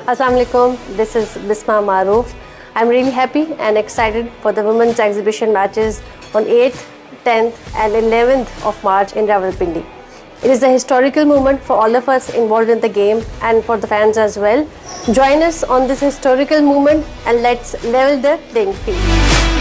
Assalamu alaikum, this is Bismah Maroof. I'm really happy and excited for the women's exhibition matches on 8th, 10th and 11th of March in Rawalpindi. It is a historical moment for all of us involved in the game and for the fans as well. Join us on this historical moment and let's level the playing field.